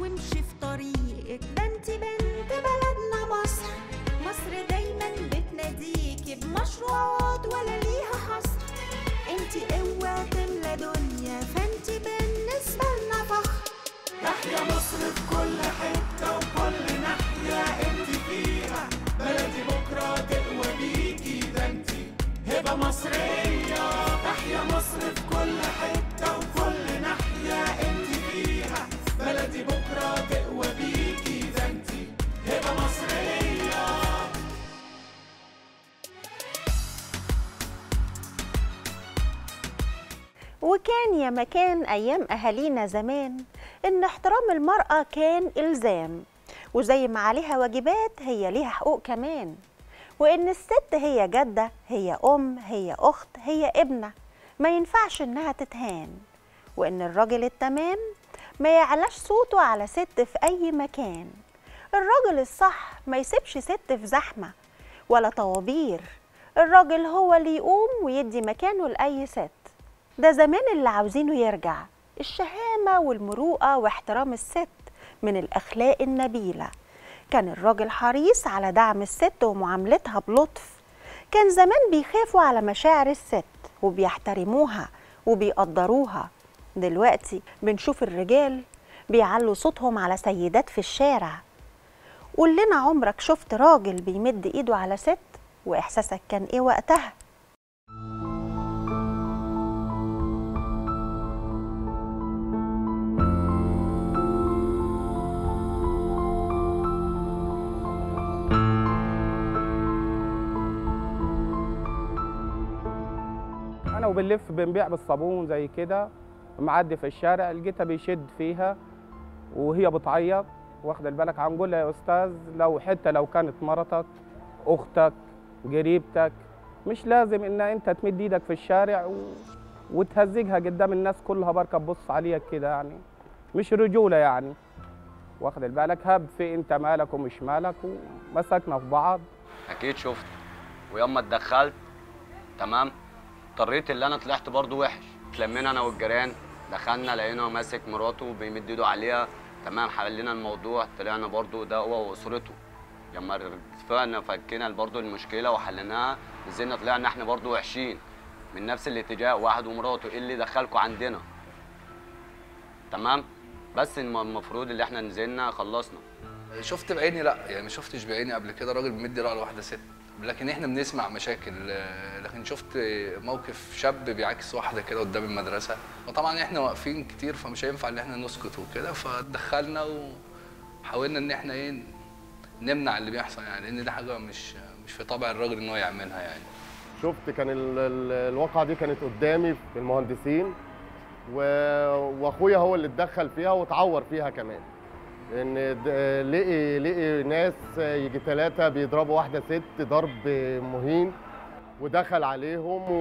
وامشي في طريقك، ده انت بنت بلدنا مصر. مصر دايما بتناديكي بمشروعات ولا ليها حصر. انت قوة تملى دنيا، فانت بالنسبة لنا فخر. تحيا مصر في كل حتة وكل ناحية انت فيها، بلدي بكرة تقوى بيكي، ده انت هبة مصرية. تحيا مصر في كل حتة وكل ناحية انت فيها، بلدي بكرة تقوى بيكي، ده انت هبة مصرية. وكان يا مكان أيام أهالينا زمان إن احترام المرأة كان إلزام، وزي ما عليها واجبات هي ليها حقوق كمان، وإن الست هي جدة، هي أم، هي أخت، هي ابنة، ما ينفعش إنها تتهان، وإن الراجل التمام ما يعلاش صوته على ست في أي مكان. الراجل الصح ما يسيبش ست في زحمة ولا طوابير، الراجل هو اللي يقوم ويدي مكانه لأي ست. ده زمان اللي عاوزينه يرجع، الشهامة والمروءة واحترام الست من الأخلاق النبيلة. كان الراجل حريص على دعم الست ومعاملتها بلطف. كان زمان بيخافوا على مشاعر الست وبيحترموها وبيقدروها. دلوقتي بنشوف الرجال بيعلوا صوتهم على سيدات في الشارع. قول لنا عمرك شفت راجل بيمد ايده على ست، واحساسك كان ايه وقتها؟ انا وبنلف بنبيع بالصابون زي كده، معدي في الشارع لقيتها بيشد فيها وهي بتعيط، واخد بالك. هنقول لها يا استاذ لو كانت مرتك، اختك، قريبتك، مش لازم ان انت تمد ايدك في الشارع وتهزجها قدام الناس كلها بركه تبص عليك كده، يعني مش رجوله يعني، واخد بالك. هب في انت مالك ومش مالك، ومسكنا في بعض. اكيد شفت، وياما اتدخلت تمام، اضطريت اللي انا طلعت برضو وحش. اتلمينا انا والجيران، دخلنا لقينا ماسك مراته بيمد ايده عليها تمام، حلينا الموضوع، طلعنا برضو ده هو واسرته. لما اتفقنا فكينا برضو المشكله وحليناها، نزلنا طلعنا احنا برضو وحشين من نفس الاتجاه، واحد ومراته. ايه اللي دخلكوا عندنا؟ تمام، بس المفروض اللي احنا نزلنا خلصنا. شفت بعيني؟ لا يعني ما شفتش بعيني قبل كده راجل بيمد ايده على واحده ست، لكن احنا بنسمع مشاكل. لكن شفت موقف شاب بيعاكس واحده كده قدام المدرسه، وطبعا احنا واقفين كتير فمش هينفع ان احنا نسكت وكده، فدخلنا وحاولنا ان احنا ايه نمنع اللي بيحصل يعني، لان دي حاجه مش في طبع الراجل ان هو يعملها يعني. شفت كان الواقعه دي كانت قدامي في المهندسين، واخويا هو اللي اتدخل فيها واتعور فيها كمان، ان لقي ناس يجي 3 بيضربوا واحده ست ضرب مهين، ودخل عليهم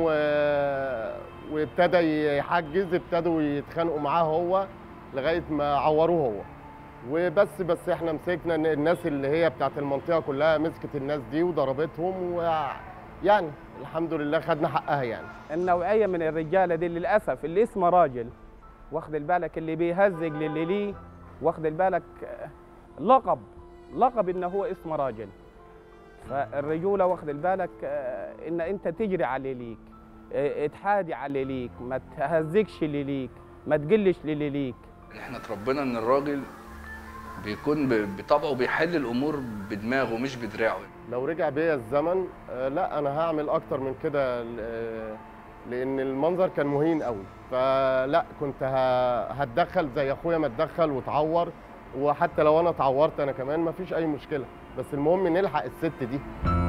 وابتدى يحجز، ابتدوا يتخانقوا معاه هو لغايه ما عوروه هو. بس احنا مسكنا الناس اللي هي بتاعت المنطقه كلها، مسكت الناس دي وضربتهم، ويعني الحمد لله خدنا حقها يعني. النوعيه من الرجاله دي للاسف اللي اسمه راجل، واخد بالك، اللي بيهزج للي ليه، واخد بالك، لقب ان هو اسمه راجل. فالرجوله واخد بالك ان انت تجري على اللي ليك، تحادي على اللي ليك، ما تهزكش اللي ليك، ما تقلش للي ليك. احنا اتربينا ان الراجل بيكون بطبعه بيحل الامور بدماغه مش بدراعه. لو رجع بيا الزمن لا انا هعمل اكتر من كده، لان المنظر كان مهين قوي، فلا كنت هتدخل زي اخويا ما اتدخل واتعور، وحتى لو انا اتعورت انا كمان مفيش اي مشكله، بس المهم نلحق الست دي.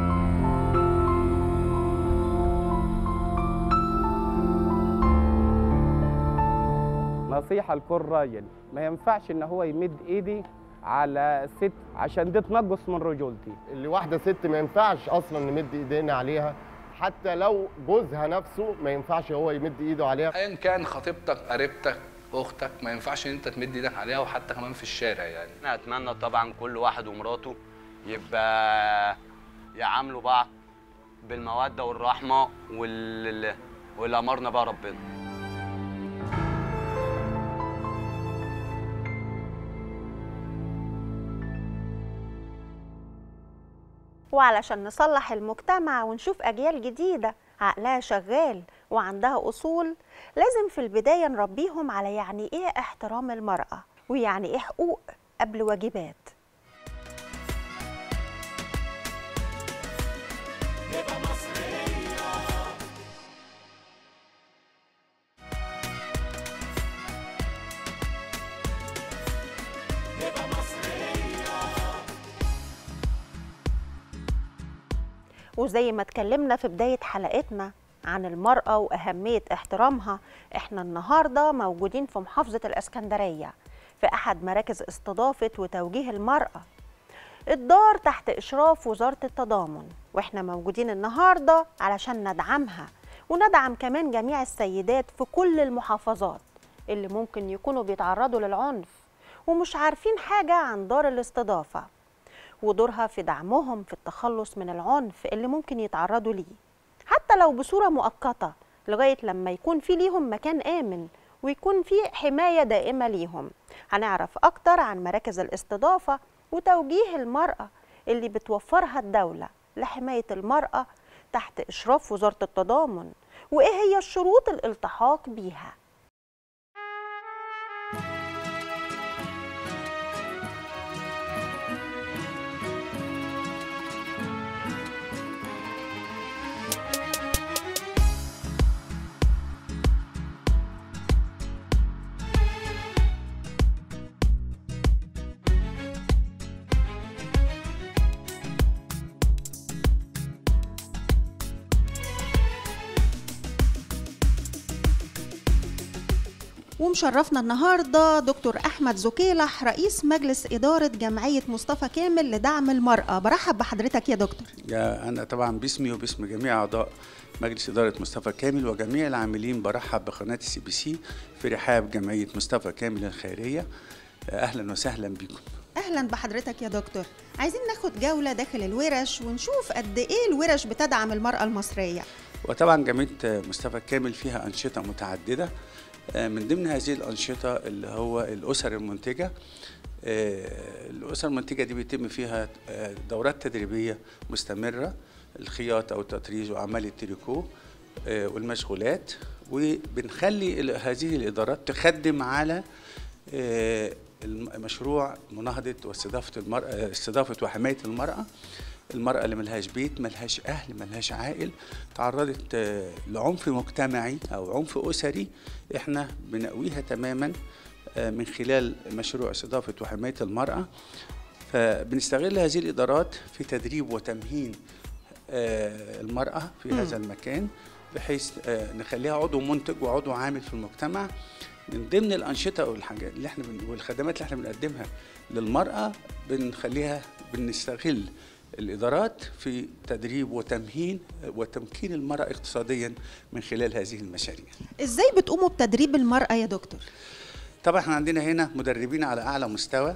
نصيحه لكل راجل، ما ينفعش ان هو يمد ايدي على ست عشان دي تنقص من رجولتي. اللي واحده ست ما ينفعش اصلا نمد ايدينا عليها، حتى لو جوزها نفسه ما ينفعش هو يمد ايده عليها. ايا كان خطيبتك، قريبتك، اختك، ما ينفعش ان انت تمد ايدك عليها، وحتى كمان في الشارع يعني. انا اتمنى طبعا كل واحد ومراته يبقى يعاملوا بعض بالموده والرحمه واللي امرنا بقى ربنا. وعلشان نصلح المجتمع ونشوف أجيال جديدة عقلها شغال وعندها أصول، لازم في البداية نربيهم على يعني إيه احترام المرأة، ويعني إيه حقوق قبل واجبات. وزي ما اتكلمنا في بداية حلقتنا عن المرأة وأهمية احترامها، احنا النهاردة موجودين في محافظة الإسكندرية في أحد مراكز استضافة وتوجيه المرأة. الدار تحت إشراف وزارة التضامن، واحنا موجودين النهاردة علشان ندعمها وندعم كمان جميع السيدات في كل المحافظات اللي ممكن يكونوا بيتعرضوا للعنف ومش عارفين حاجة عن دار الاستضافة، ودورها في دعمهم في التخلص من العنف اللي ممكن يتعرضوا ليه، حتى لو بصورة مؤقتة لغاية لما يكون في ليهم مكان آمن ويكون في حماية دائمة ليهم. هنعرف أكتر عن مراكز الاستضافة وتوجيه المرأة اللي بتوفرها الدولة لحماية المرأة تحت إشراف وزارة التضامن، وإيه هي الشروط الالتحاق بيها. ومشرفنا النهارده دكتور أحمد زكيلح، رئيس مجلس إدارة جمعية مصطفى كامل لدعم المرأة. برحب بحضرتك يا دكتور. أنا طبعا باسمي وباسم جميع أعضاء مجلس إدارة مصطفى كامل وجميع العاملين برحب بقناة CBC في رحاب جمعية مصطفى كامل الخيرية. أهلا وسهلا بكم. أهلا بحضرتك يا دكتور. عايزين ناخد جولة داخل الورش ونشوف قد إيه الورش بتدعم المرأة المصرية. وطبعا جمعية مصطفى كامل فيها أنشطة متعددة، من ضمن هذه الأنشطة اللي هو الأسر المنتجة. الأسر المنتجة دي بيتم فيها دورات تدريبية مستمرة، الخياطة والتطريز وأعمال التريكو والمشغولات، وبنخلي هذه الإدارات تخدم على مشروع مناهضة واستضافة المرأة، استضافة وحماية المرأة اللي ملهاش بيت، ملهاش أهل، ملهاش عائل، تعرضت لعنف مجتمعي أو عنف أسري. إحنا بنقويها تماما من خلال مشروع استضافة وحماية المرأة. فبنستغل هذه الإدارات في تدريب وتمهين المرأة في هذا المكان، بحيث نخليها عضو منتج وعضو عامل في المجتمع. من ضمن الأنشطة والحاجات اللي احنا والخدمات اللي احنا بنقدمها للمرأة بنستغل الإدارات في تدريب وتمهين وتمكين المرأة اقتصاديا من خلال هذه المشاريع. إزاي بتقوموا بتدريب المرأة يا دكتور؟ طبعا احنا عندنا هنا مدربين على أعلى مستوى،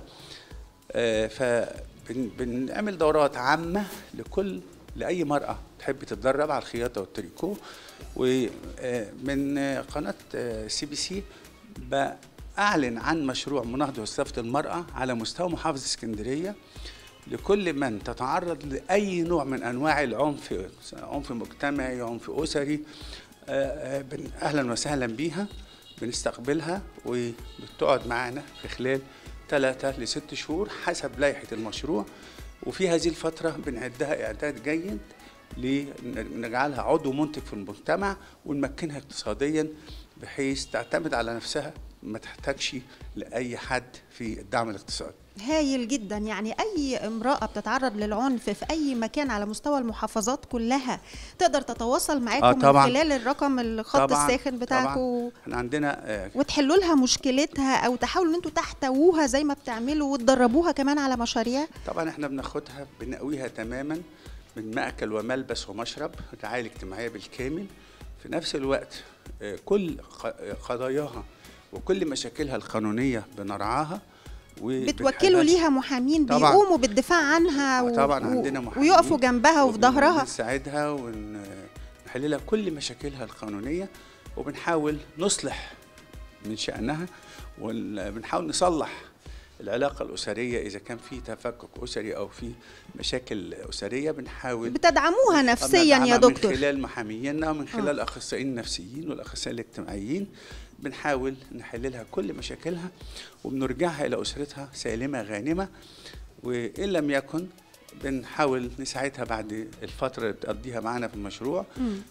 فبنعمل دورات عامة لأي مرأة تحب تتدرب على الخياطة والتريكو. ومن قناة CBC بأعلن عن مشروع مناهضة واستضافة المرأة على مستوى محافظة اسكندرية لكل من تتعرض لأي نوع من أنواع العنف، عنف مجتمعي، عنف أسري. أهلا وسهلا بيها، بنستقبلها وبتقعد معانا في خلال 3 ل 6 شهور حسب لائحة المشروع. وفي هذه الفترة بنعدها إعداد جيد لنجعلها عضو منتج في المجتمع ونمكنها اقتصاديا بحيث تعتمد على نفسها، ما تحتاجش لأي حد في الدعم الاقتصادي. هايل جدا. يعني أي امرأة بتتعرض للعنف في أي مكان على مستوى المحافظات كلها تقدر تتواصل معاكم من خلال الرقم الخط الساخن بتاعكم، احنا عندنا وتحلوا لها مشكلتها أو تحاولوا ان انتوا تحتووها زي ما بتعملوا وتدربوها كمان على مشاريع. طبعا احنا بناخدها بنقويها تماما من مأكل وملبس ومشرب، الرعاية الاجتماعية بالكامل. في نفس الوقت كل قضاياها وكل مشاكلها القانونية بنرعاها، بتوكلوا ليها محامين بيقوموا بالدفاع عنها طبعا عندنا محامين ويقفوا جنبها وفي ظهرها، ونساعدها ونحل لها كل مشاكلها القانونية، وبنحاول نصلح من شأنها وبنحاول نصلح العلاقة الأسرية إذا كان في تفكك أسري أو في مشاكل أسرية بنحاول بتدعموها نفسيا يا دكتور؟ من خلال محاميينا ومن خلال الأخصائيين النفسيين والأخصائيين الاجتماعيين بنحاول نحل لها كل مشاكلها وبنرجعها إلى أسرتها سالمة غانمة، وإن لم يكن بنحاول نساعدها بعد الفترة اللي تقضيها معانا في المشروع.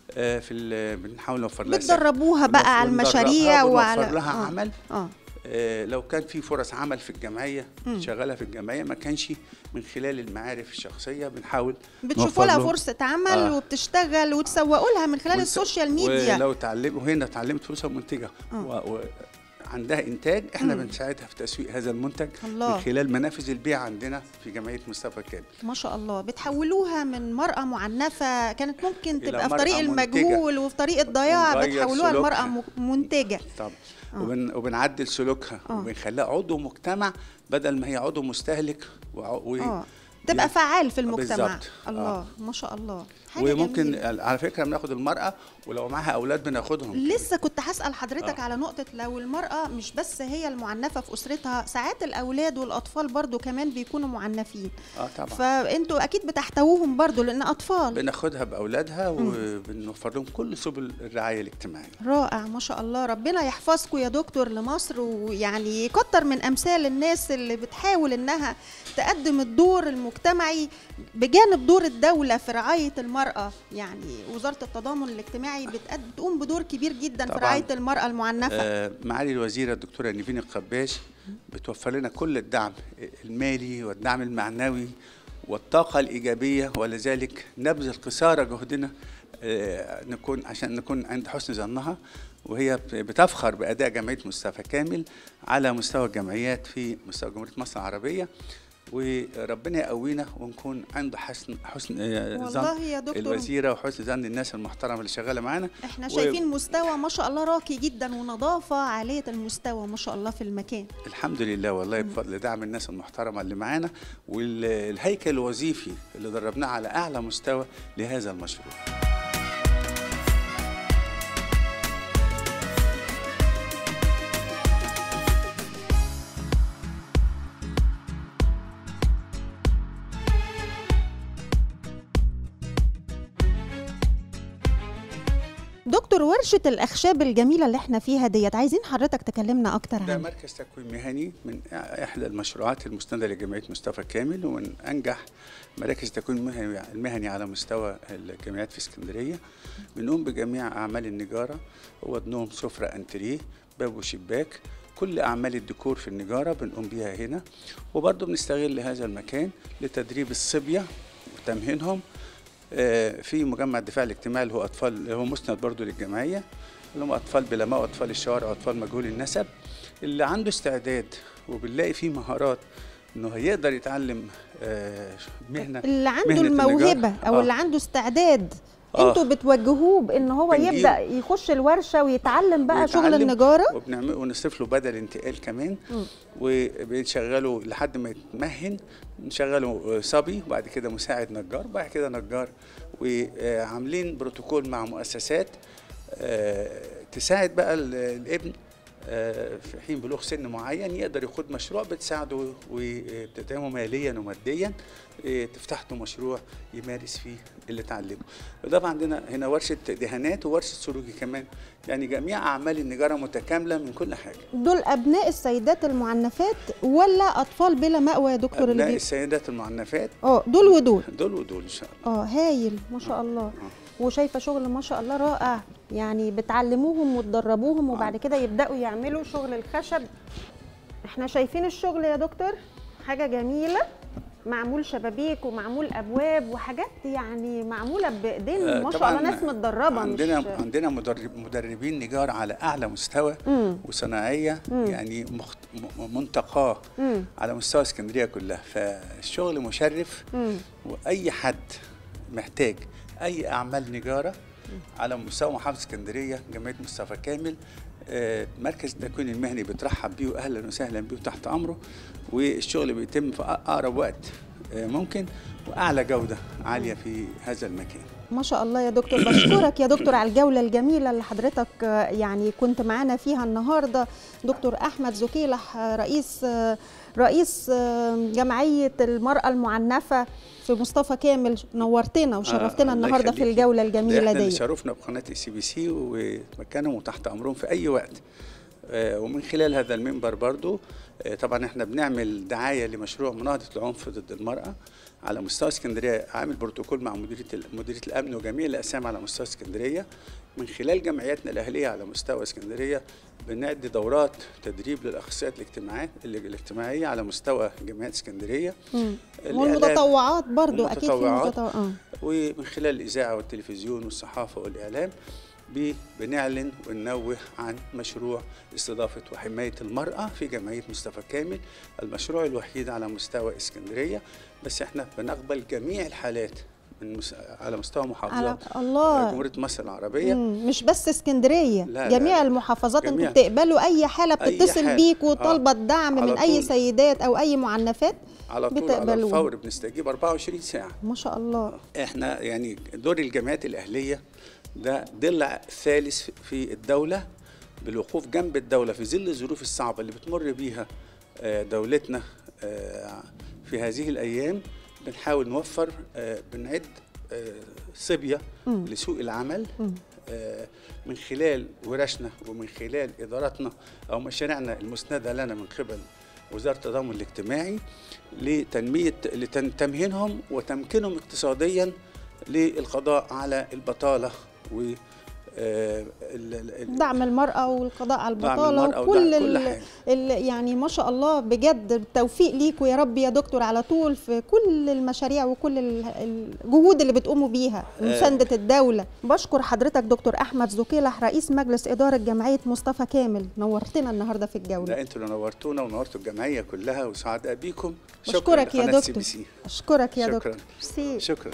بنحاول نوفر لها بتدربوها بقى على المشاريع وعلى لها عمل. لو كان في فرص عمل في الجمعية شغالة في الجمعية ما كانش من خلال المعارف الشخصية بنحاول بتشوفوا لها فرصة عمل وبتشتغل وتسوقوا لها من خلال السوشيال ميديا. ولو هنا اتعلمت فرصة منتجة عندها إنتاج احنا بنساعدها في تسويق هذا المنتج من خلال منافذ البيع عندنا في جمعية مصطفى كامل. ما شاء الله. بتحولوها من مرأة معنفة كانت ممكن تبقى في طريق المجهول وفي طريق الضياع، بتحولوها لمرأة منتجة طبعا. وبنعدل سلوكها وبنخليها عضو مجتمع بدل ما هي عضو مستهلك تبقى فعال في المجتمع. بالزبط. الله ما شاء الله. وممكن جميلة. على فكره بناخد المراه ولو معاها اولاد بناخدهم. لسه كنت هسأل حضرتك على نقطه، لو المراه مش بس هي المعنفه في اسرتها، ساعات الاولاد والاطفال برضو كمان بيكونوا معنفين. طبعا. فانتوا اكيد بتحتووهم برضو لان اطفال. بناخدها باولادها وبنوفر لهم كل سبل الرعايه الاجتماعيه. رائع ما شاء الله. ربنا يحفظكم يا دكتور لمصر، ويعني يكتر من امثال الناس اللي بتحاول انها تقدم الدور المجتمعي بجانب دور الدوله في رعايه المراه. يعني وزاره التضامن الاجتماعي بتقوم بدور كبير جدا في رعايه المراه المعنفه. معالي الوزيره الدكتوره نيفين القباش بتوفر لنا كل الدعم المالي والدعم المعنوي والطاقه الايجابيه، ولذلك نبذل قصارى جهدنا عشان نكون عند حسن ظنها، وهي بتفخر باداء جمعيه مصطفى كامل على مستوى الجمعيات في مستوى جمهوريه مصر العربيه، وربنا يقوينا ونكون عند حسن ظن الوزيره وحسن ظن الناس المحترمه اللي شغاله معانا. احنا شايفين مستوى ما شاء الله راقي جدا ونظافه عاليه المستوى ما شاء الله في المكان. الحمد لله والله بفضل دعم الناس المحترمه اللي معانا والهيكل الوظيفي اللي دربناه على اعلى مستوى لهذا المشروع. دكتور، ورشة الأخشاب الجميلة اللي احنا فيها ديت عايزين حضرتك تكلمنا أكتر عنها. ده مركز تكوين مهني من إحدى المشروعات المسندة لجمعية مصطفى كامل، ومن أنجح مراكز التكوين المهني على مستوى الجامعات في اسكندرية. بنقوم بجميع أعمال النجارة، وضنهم سفرة أنتريه باب وشباك، كل أعمال الديكور في النجارة بنقوم بيها هنا. وبرضه بنستغل هذا المكان لتدريب الصبية وتمهينهم في مجمع الدفاع الاجتماعي اللي هو اطفال، اللي هو مسند برضه للجمعيه، اللي هم اطفال بلماء واطفال الشوارع واطفال مجهول النسب، اللي عنده استعداد وبنلاقي فيه مهارات انه هيقدر يتعلم مهنه، اللي عنده الموهبه او اللي عنده استعداد انتوا بتوجهوه بان هو يبدا يخش الورشه ويتعلم بقى شغل النجاره، ونصرف له بدل انتقال كمان، وبنشغله لحد ما يتمهن، نشغله صبي وبعد كده مساعد نجار وبعد كده نجار. وعاملين بروتوكول مع مؤسسات تساعد بقى الابن في حين بلوغ سن معين يقدر يخوض مشروع بتساعده وبتدعمه ماليا وماديا، تفتح له مشروع يمارس فيه اللي اتعلمه. وده عندنا هنا ورشه دهانات وورشه سروجي كمان، يعني جميع اعمال النجاره متكامله من كل حاجه. دول ابناء السيدات المعنفات ولا اطفال بلا مأوى يا دكتور؟ ابناء السيدات المعنفات. دول ودول. دول ودول ان شاء الله. هايل ما شاء الله. وشايفه شغل ما شاء الله رائع، يعني بتعلموهم وتدربوهم وبعد كده يبداوا يعملوا شغل الخشب. احنا شايفين الشغل يا دكتور حاجه جميله، معمول شبابيك ومعمول ابواب وحاجات يعني معموله بايدين ما شاء الله، ناس متدربه. عندنا مدربين نجار على اعلى مستوى وصناعيه يعني منتقاه على مستوى اسكندريه كلها، فالشغل مشرف. واي حد محتاج اي اعمال نجاره على مستوى محافظه اسكندريه جمعيه مصطفى كامل، مركز التكوين المهني بترحب بيه واهلا وسهلا بيه وتحت امره، والشغل بيتم في اقرب وقت ممكن واعلى جوده عاليه في هذا المكان. ما شاء الله يا دكتور. بشكرك يا دكتور على الجولة الجميلة اللي حضرتك يعني كنت معانا فيها النهاردة. دكتور أحمد زكيلح، رئيس جمعية المرأة المعنفة في مصطفى كامل، نورتنا وشرفتنا النهاردة في الجولة الجميلة دي. احنا اللي شرفنا بقناة CBC ومكانهم وتحت أمرهم في أي وقت. ومن خلال هذا المنبر برضو طبعا احنا بنعمل دعاية لمشروع مناهضة العنف ضد المرأة على مستوى اسكندرية، عامل بروتوكول مع مديرية الأمن وجميع الأقسام على مستوى اسكندرية. من خلال جمعياتنا الأهلية على مستوى اسكندرية بنعد دورات تدريب للأخصائيات الاجتماعية على مستوى جمعيات اسكندرية. والمتطوعات برضو أكيد في متطوعات. ومن خلال الإذاعة والتلفزيون والصحافة والإعلام بنعلن وننوه عن مشروع استضافة وحماية المرأة في جمعية مصطفى كامل، المشروع الوحيد على مستوى اسكندرية. بس احنا بنقبل جميع الحالات على مستوى محافظات جمهورية مصر العربية، مش بس اسكندرية، لا جميع لا المحافظات. انتوا بتقبلوا اي حالة بتتصل بيك وطالبة الدعم من اي سيدات او اي معنفات على طول على الفور بنستجيب 24 ساعة. ما شاء الله. احنا يعني دور الجمعيات الأهلية ده ضلع ثالث في الدولة، بالوقوف جنب الدولة في ظل الظروف الصعبة اللي بتمر بيها دولتنا في هذه الأيام. بنحاول نوفر، بنعد صبية لسوق العمل من خلال ورشنا ومن خلال إداراتنا أو مشاريعنا المسندة لنا من قبل وزارة التضامن الاجتماعي لتمهينهم وتمكينهم اقتصاديا للقضاء على البطالة و دعم المرأة والقضاء على البطالة وكل يعني ما شاء الله. بجد التوفيق ليكوا يا رب يا دكتور على طول في كل المشاريع وكل الجهود اللي بتقوموا بيها مساندة الدولة. بشكر حضرتك دكتور أحمد زكيلح، رئيس مجلس إدارة جمعية مصطفى كامل، نورتنا النهارده في الجولة. لا انتوا اللي نورتونا ونورتوا الجمعية كلها وسعداء بيكم. بشكرك يا دكتور. أشكرك يا دكتور. شكرا.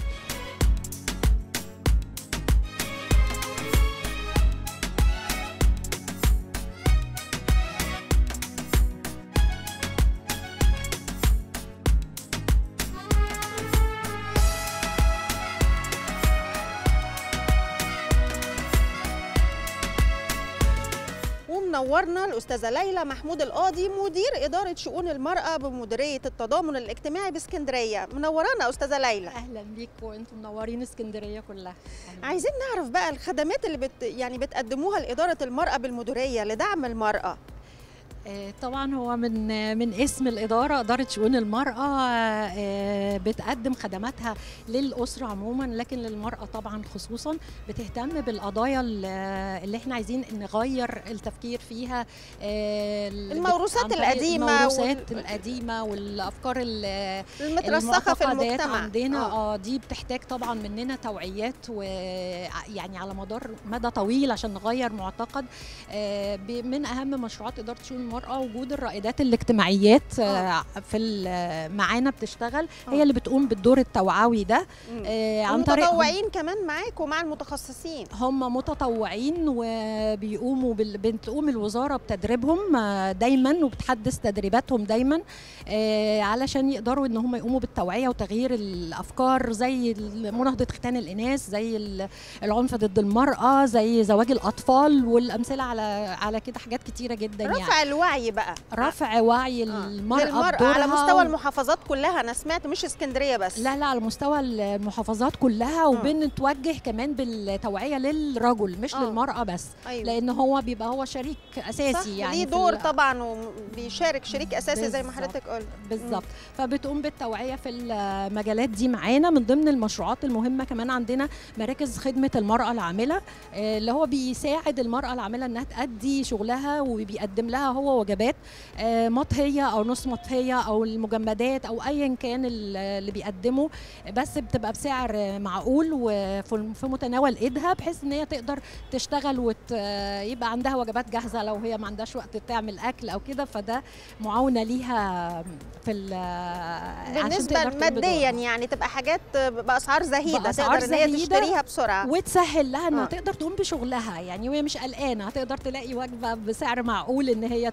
منورنا الأستاذة ليلى محمود القاضي، مدير إدارة شؤون المرأة بمديرية التضامن الاجتماعي باسكندرية. منورانا أستاذة ليلى. أهلا بيكم وأنتم منورين اسكندرية كلها. عايزين نعرف بقى الخدمات اللي بتقدموها لإدارة المرأة بالمديرية لدعم المرأة. طبعا هو من اسم الإدارة، إدارة شؤون المرأة، بتقدم خدماتها للأسرة عموما، لكن للمرأة طبعا خصوصا بتهتم بالقضايا اللي احنا عايزين نغير التفكير فيها، الموروثات القديمة والأفكار المترسخة في المجتمع عندنا. دي بتحتاج طبعا مننا توعيات ويعني على مدار مدى طويل عشان نغير معتقد. من أهم مشروعات إدارة شؤون المرأة وجود الرائدات الاجتماعيات في معانا بتشتغل، هي اللي بتقوم بالدور التوعوي ده عن طريق متطوعين كمان معاك ومع المتخصصين. هم متطوعين وبيقوموا بتقوم الوزارة بتدريبهم دايما وبتحدث تدريباتهم دايما علشان يقدروا ان هم يقوموا بالتوعية وتغيير الافكار، زي مناهضة ختان الاناث، زي العنف ضد المرأة، زي زواج الاطفال، والامثلة على كده حاجات كتيرة جدا. رفع الوعي بقى، رفع وعي المرأة على مستوى المحافظات كلها. انا سمعت مش اسكندرية بس، لا على مستوى المحافظات كلها. وبنتوجه كمان بالتوعية للرجل مش للمرأة بس. أيوة. لان هو بيبقى هو شريك اساسي، يعني ليه دور طبعا وبيشارك شريك اساسي زي ما حضرتك قلت. بالظبط. فبتقوم بالتوعية في المجالات دي معانا. من ضمن المشروعات المهمة كمان عندنا مراكز خدمة المرأة العاملة، اللي هو بيساعد المرأة العاملة انها تأدي شغلها وبيقدم لها هو وجبات مطهية او نص مطهية او المجمدات او ايا كان اللي بيقدمه، بس بتبقى بسعر معقول وفي متناول ايدها، بحيث ان هي تقدر تشتغل ويبقى عندها وجبات جاهزة لو هي ما عندهاش وقت تعمل اكل او كده. فده معاونة ليها في بالنسبة ماديا، يعني تبقى حاجات بأسعار زهيدة تقدر ان هي تشتريها بسرعة وتسهل لها انها تقدر تقوم بشغلها، يعني وهي مش قلقانة هتقدر تلاقي وجبة بسعر معقول ان هي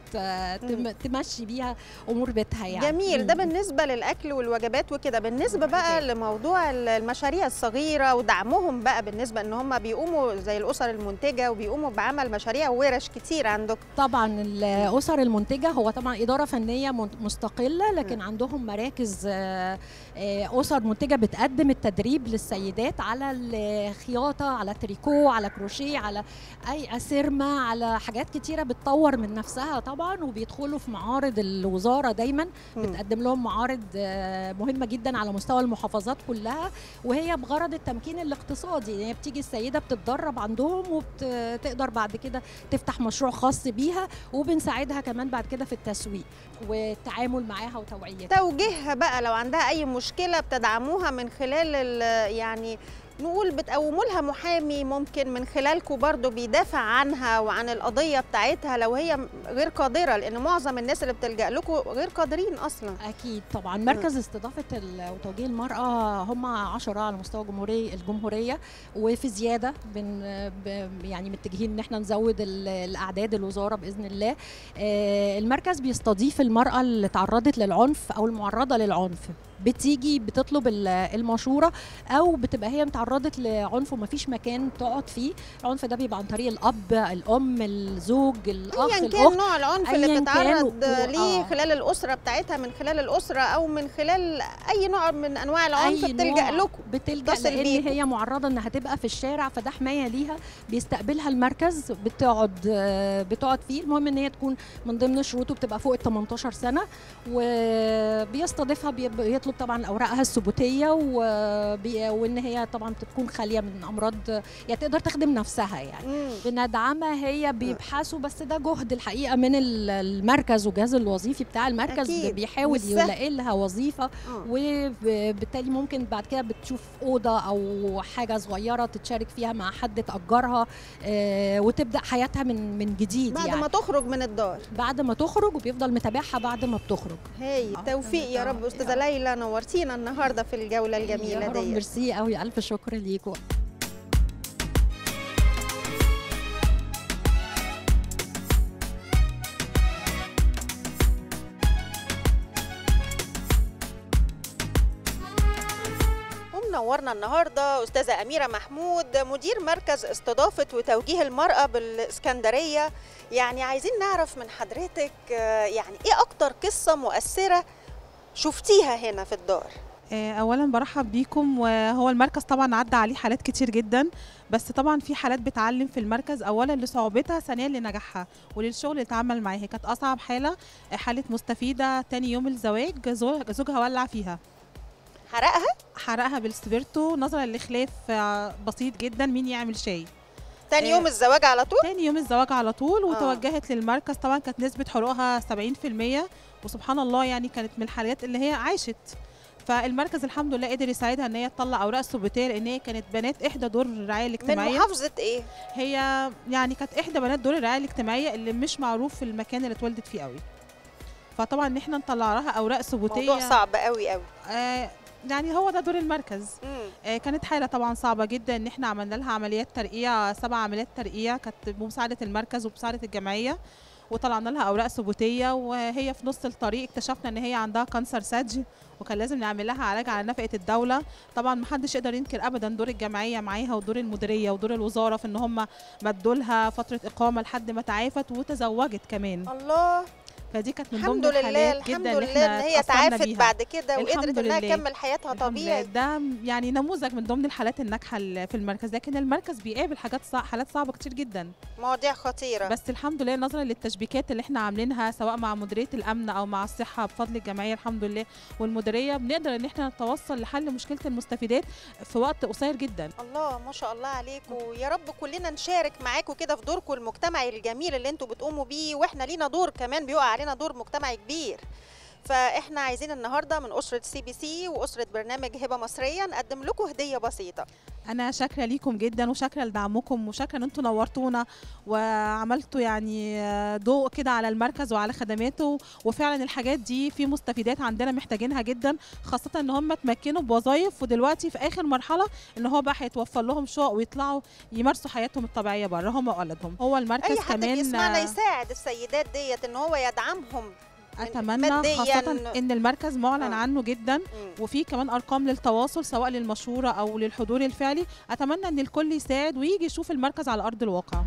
تمشي بيها امور بيتها يعني. جميل. ده بالنسبه للاكل والوجبات وكده. بالنسبه بقى لموضوع المشاريع الصغيره ودعمهم بقى، بالنسبه ان هم بيقوموا زي الاسر المنتجه وبيقوموا بعمل مشاريع وورش كتير عندكم. طبعا الاسر المنتجه هو طبعا اداره فنيه مستقله، لكن عندهم مراكز اسر منتجه بتقدم التدريب للسيدات على الخياطه، على تريكو، على كروشيه، على اي اسرمه، على حاجات كتيره بتطور من نفسها طبعا. وبيدخلوا في معارض الوزاره دايما، بتقدم لهم معارض مهمه جدا على مستوى المحافظات كلها، وهي بغرض التمكين الاقتصادي. يعني بتيجي السيده بتتدرب عندهم وبتقدر بعد كده تفتح مشروع خاص بيها، وبنساعدها كمان بعد كده في التسويق والتعامل معاها وتوعيتها. توجيهها بقى لو عندها اي مشكله بتدعموها من خلال يعني نقول بتقوموا لها محامي ممكن من خلالكم برضو بيدافع عنها وعن القضيه بتاعتها لو هي غير قادره، لان معظم الناس اللي بتلجأ لكم غير قادرين اصلا. اكيد طبعا. مركز استضافه وتوجيه المراه هم 10 على مستوى الجمهوريه، وفي زياده يعني متجهين ان احنا نزود الاعداد الوزاره باذن الله. المركز بيستضيف المراه اللي تعرضت للعنف او المعرضه للعنف، بتيجي بتطلب المشوره، او بتبقى هي تعرضت لعنف ومفيش مكان تقعد فيه. العنف ده بيبقى عن طريق الاب، الام، الزوج، الاخ، ايا كان نوع العنف اللي بتتعرض ليه خلال الاسره بتاعتها، من خلال الاسره او من خلال اي نوع من انواع العنف بتلجأ لكم. بتلجأ لان هي معرضه انها تبقى في الشارع، فده حمايه ليها. بيستقبلها المركز، بتقعد فيه. المهم ان هي تكون من ضمن شروطه بتبقى فوق ال 18 سنه، وبيستضيفها، بيطلب طبعا اوراقها الثبوتيه، وان هي طبعا تكون خاليه من امراض، يعني تقدر تخدم نفسها. يعني بندعمها، هي بيبحثوا، بس ده جهد الحقيقه من المركز والجهاز الوظيفي بتاع المركز. أكيد. بيحاول يلاقي لها وظيفه، وبالتالي ممكن بعد كده بتشوف اوضه او حاجه صغيره تتشارك فيها مع حد تاجرها، وتبدا حياتها من جديد بعد يعني ما تخرج من الدار، بعد ما تخرج، وبيفضل متابعها بعد ما بتخرج. هي توفيق يا رب. استاذه ليلى نورتينا النهارده في الجوله الجميله دي. ميرسي قوي، الف شكر ليكم. منورنا النهارده استاذه اميره محمود، مدير مركز استضافه وتوجيه المراه بالاسكندريه. يعني عايزين نعرف من حضرتك يعني ايه اكتر قصه مؤثره شفتيها هنا في الدار؟ اولا برحب بيكم. وهو المركز طبعا عدى عليه حالات كتير جدا، بس طبعا في حالات بتعلم في المركز، اولا لصعوبتها، ثانيا لنجاحها وللشغل اللي اتعامل معاه. هي كانت اصعب حاله مستفيده تاني يوم الزواج، زوجها ولع فيها، حرقها بالسبيرتو، نظرا لخلاف بسيط جدا مين يعمل شاي. تاني يوم الزواج على طول؟ تاني يوم الزواج على طول. وتوجهت للمركز. طبعا كانت نسبه حروقها 70%، وسبحان الله يعني كانت من الحالات اللي هي عاشت. فالمركز الحمد لله قدر يساعدها ان هي تطلع اوراق ثبوتيه، لان هي كانت بنات احدى دور الرعايه الاجتماعيه. من محافظه ايه؟ هي يعني كانت احدى بنات دور الرعايه الاجتماعيه اللي مش معروف في المكان اللي اتولدت فيه قوي. فطبعا ان احنا نطلع لها اوراق ثبوتيه موضوع صعب قوي قوي. يعني هو ده دور المركز. كانت حاله طبعا صعبه جدا، ان احنا عملنا لها عمليات ترقيع، 7 عمليات ترقيع كانت بمساعده المركز وبمساعده الجمعيه، وطلعنا لها اوراق ثبوتيه. وهي في نص الطريق اكتشفنا ان هي عندها كانسر ثدي، وكان لازم نعمل لها علاج على نفقه الدوله. طبعا ما حدش يقدر ينكر ابدا دور الجمعيه معاها ودور المديريه ودور الوزاره في ان هم مدوا لها فتره اقامه لحد ما تعافت وتزوجت كمان. الله. فدي كانت من ضمن الحالات جدا الحمد لله ان هي تعافت بعد كده وقدرت انها تكمل حياتها طبيعي. ده يعني نموذج من ضمن الحالات الناجحه في المركز. لكن المركز بيقابل حالات صعبه كتير جدا، مواضيع خطيره، بس الحمد لله نظرا للتشبيكات اللي احنا عاملينها سواء مع مديريه الامن او مع الصحه بفضل الجمعيه الحمد لله والمديريه، بنقدر ان احنا نتوصل لحل مشكله المستفيدات في وقت قصير جدا. الله ما شاء الله عليكم. يا رب كلنا نشارك معاكم كده في دوركم المجتمعي الجميل اللي انتم بتقوموا بيه، واحنا لينا دور كمان، بيقع علينا دور مجتمعي كبير. فاحنا عايزين النهارده من اسره CBC واسره برنامج هبه مصريه نقدم لكم هديه بسيطه. انا شاكره ليكم جدا وشاكره لدعمكم وشاكره ان انتم نورتونا وعملتوا يعني ضوء كده على المركز وعلى خدماته، وفعلا الحاجات دي في مستفيدات عندنا محتاجينها جدا، خاصه ان هم اتمكنوا بوظائف ودلوقتي في اخر مرحله ان هو بقى هيتوفر لهم شقق ويطلعوا يمارسوا حياتهم الطبيعيه بره هم واولادهم. هو المركز اي حد كمان بيسمعنا يساعد السيدات ديت ان هو يدعمهم اتمنى، خاصه ان المركز معلن عنه جدا وفي كمان ارقام للتواصل سواء للمشوره او للحضور الفعلي. اتمنى ان الكل يساعد ويجي يشوف المركز على ارض الواقع.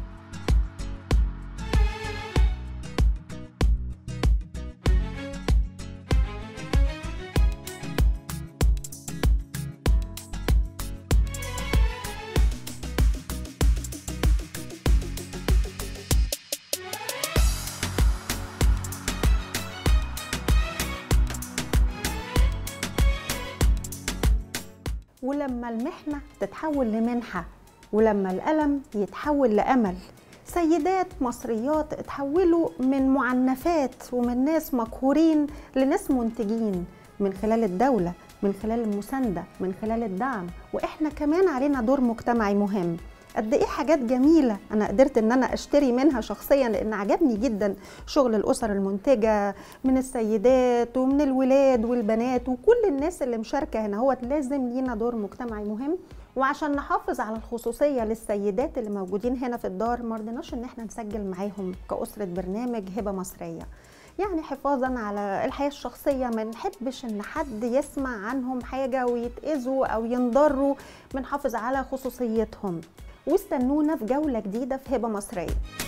ولما المحنة تتحول لمنحة ولما الألم يتحول لأمل، سيدات مصريات اتحولوا من معنفات ومن ناس مقهورين لناس منتجين من خلال الدولة، من خلال المساندة، من خلال الدعم. وإحنا كمان علينا دور مجتمعي مهم. قد ايه حاجات جميله انا قدرت ان انا اشتري منها شخصيا، لان عجبني جدا شغل الاسر المنتجه من السيدات ومن الولاد والبنات وكل الناس اللي مشاركه هنا. هو لازم لينا دور مجتمعي مهم، وعشان نحافظ على الخصوصيه للسيدات اللي موجودين هنا في الدار ما رضيناش ان احنا نسجل معاهم كاسره برنامج هبه مصريه، يعني حفاظا على الحياه الشخصيه. ما نحبش ان حد يسمع عنهم حاجه ويتاذوا او ينضروا، بنحافظ على خصوصيتهم. واستنونا في جولة جديدة في هبة مصرية.